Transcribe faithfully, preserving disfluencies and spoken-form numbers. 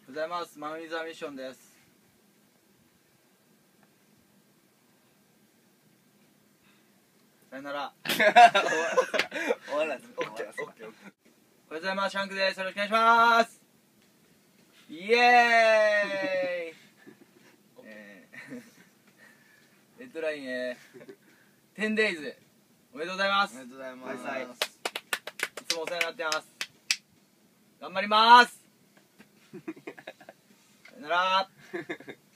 ございます。マンウィザーミッションです。さよなら。 終わらず。 オッケーオッケーオッケー。おはようございます。シャンクです。よろしくお願いします。イエーイ。えー、レッドラインへテンデイズおめでとうございます。 おめでとうございます。 はい、いつもお世話になってます。頑張ります。さよなら。